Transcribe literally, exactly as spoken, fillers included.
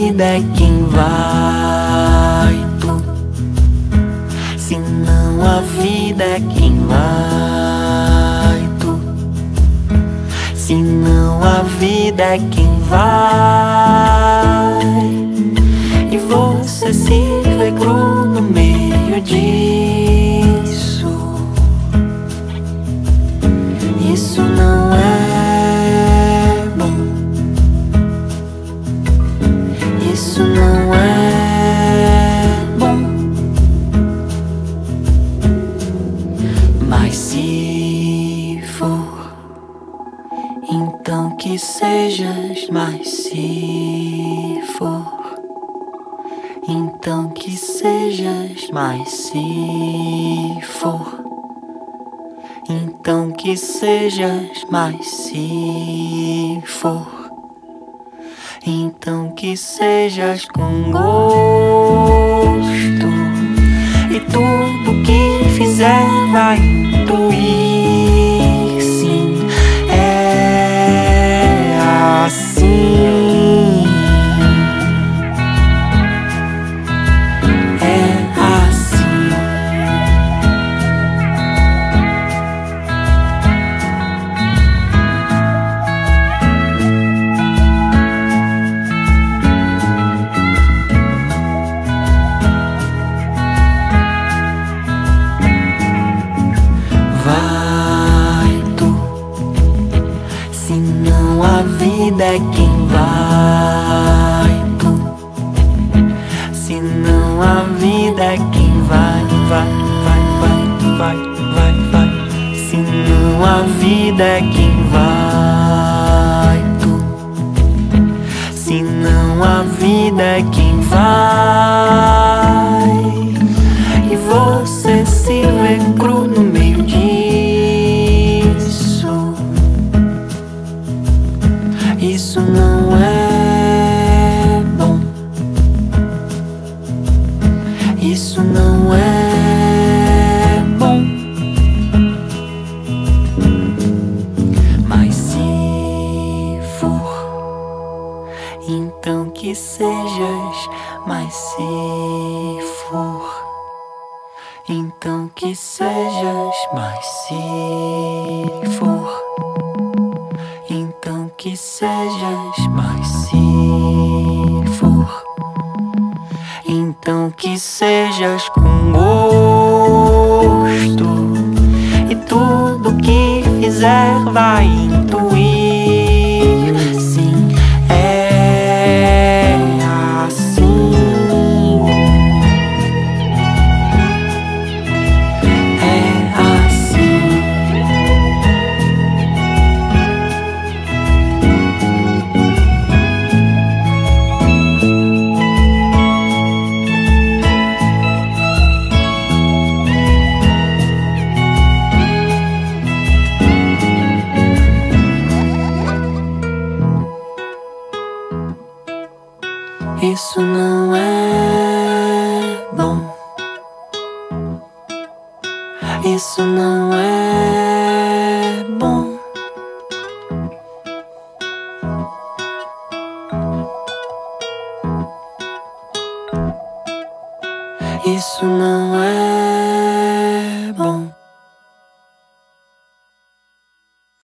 vida é quem vai tu. Se não a vida é quem vai tu. Se não a vida é quem vai. E você se vê cru no meio disso. Isso não é bom. Isso não é bom. Mas se for, então que sejas. Mas se for, então que sejas. Mas se for, então que sejas. Mas se for, então que sejas com gosto. E tudo que fizer vai intuir. Sim, é assim. É assim. Vai tu, se não a vida é quem vai tu. Se não a vida é quem vai, vai, vai, vai, vai, vai, vai. Se não a vida é quem vai tu. Se não a vida é quem vai. E você se vê cru no meio disso. Isso não é bom. Isso não é bom. Mas se for, então que sejas. Mas se for, então que sejas. Mas se for, então que sejas. Mas se for, então que sejas com gosto. E tudo que fizer vai intuir. Sim, é assim. É assim. Isso não é bom. Isso não é bom. Isso não é bom.